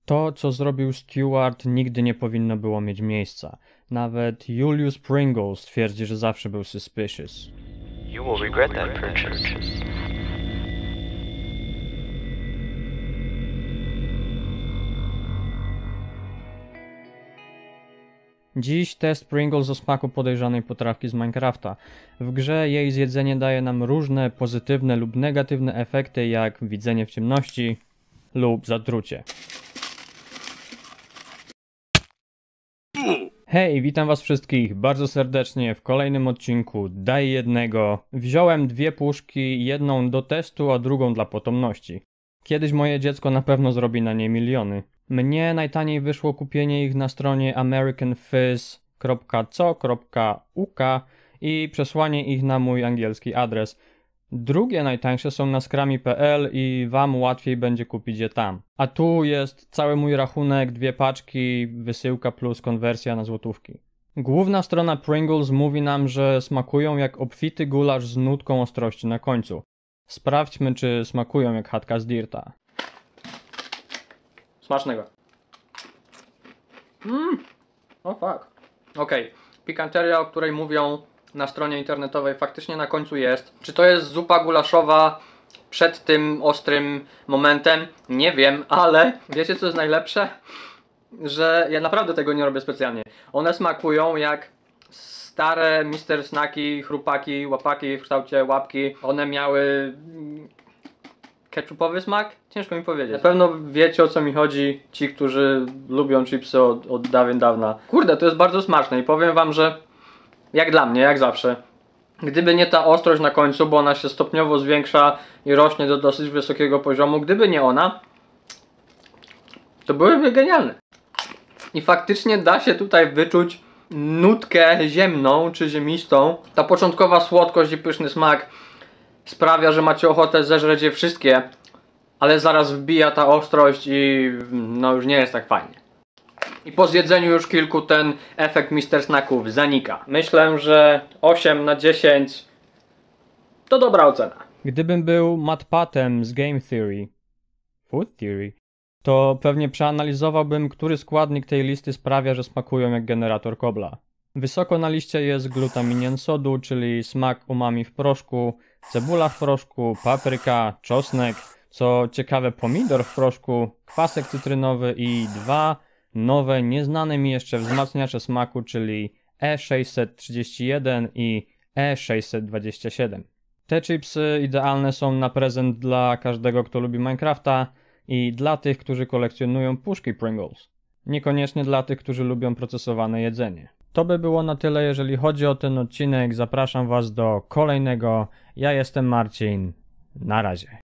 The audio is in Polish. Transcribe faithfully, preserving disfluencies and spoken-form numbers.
To, co zrobił Stewart, nigdy nie powinno było mieć miejsca. Nawet Julius Pringles twierdzi, że zawsze był suspicious. You will regret that purchase. Dziś test Pringles o smaku podejrzanej potrawki z Minecrafta. W grze jej zjedzenie daje nam różne pozytywne lub negatywne efekty, jak widzenie w ciemności lub zatrucie. Hej, witam was wszystkich bardzo serdecznie w kolejnym odcinku Daj jednego. Wziąłem dwie puszki, jedną do testu, a drugą dla potomności. Kiedyś moje dziecko na pewno zrobi na niej miliony. Mnie najtaniej wyszło kupienie ich na stronie american fizz kropka co kropka u k i przesłanie ich na mój angielski adres. Drugie najtańsze są na scrami kropka p l i wam łatwiej będzie kupić je tam. A tu jest cały mój rachunek, dwie paczki, wysyłka plus konwersja na złotówki. Główna strona Pringles mówi nam, że smakują jak obfity gulasz z nutką ostrości na końcu. Sprawdźmy, czy smakują jak chatka z dirta. Smacznego. Mmm. O fuck. Okej. Okay. Pikanteria, o której mówią na stronie internetowej, faktycznie na końcu jest. Czy to jest zupa gulaszowa przed tym ostrym momentem? Nie wiem, ale wiecie co jest najlepsze? Że ja naprawdę tego nie robię specjalnie. One smakują jak stare mister Snaki, chrupaki, łapaki w kształcie łapki. One miały ketchupowy smak? Ciężko mi powiedzieć. Na pewno wiecie, o co mi chodzi, ci, którzy lubią chipsy od, od dawien dawna. Kurde, to jest bardzo smaczne i powiem wam, że jak dla mnie, jak zawsze, gdyby nie ta ostrość na końcu, bo ona się stopniowo zwiększa i rośnie do dosyć wysokiego poziomu, gdyby nie ona, to byłyby genialne. I faktycznie da się tutaj wyczuć nutkę ziemną czy ziemistą. Ta początkowa słodkość i pyszny smak sprawia, że macie ochotę zeżreć je wszystkie, ale zaraz wbija ta ostrość i no już nie jest tak fajnie. I po zjedzeniu już kilku ten efekt mister Snacków zanika. Myślę, że osiem na dziesięć to dobra ocena. Gdybym był matpatem z Game Theory, Food Theory, to pewnie przeanalizowałbym, który składnik tej listy sprawia, że smakują jak generator kobla. Wysoko na liście jest glutaminian sodu, czyli smak umami w proszku, cebula w proszku, papryka, czosnek, co ciekawe pomidor w proszku, kwasek cytrynowy i dwa nowe, nieznane mi jeszcze wzmacniacze smaku, czyli E sześćset trzydzieści jeden i E sześćset dwadzieścia siedem. Te chipsy idealne są na prezent dla każdego, kto lubi Minecrafta i dla tych, którzy kolekcjonują puszki Pringles. Niekoniecznie dla tych, którzy lubią procesowane jedzenie. To by było na tyle, jeżeli chodzi o ten odcinek. Zapraszam was do kolejnego. Ja jestem Marcin. Na razie.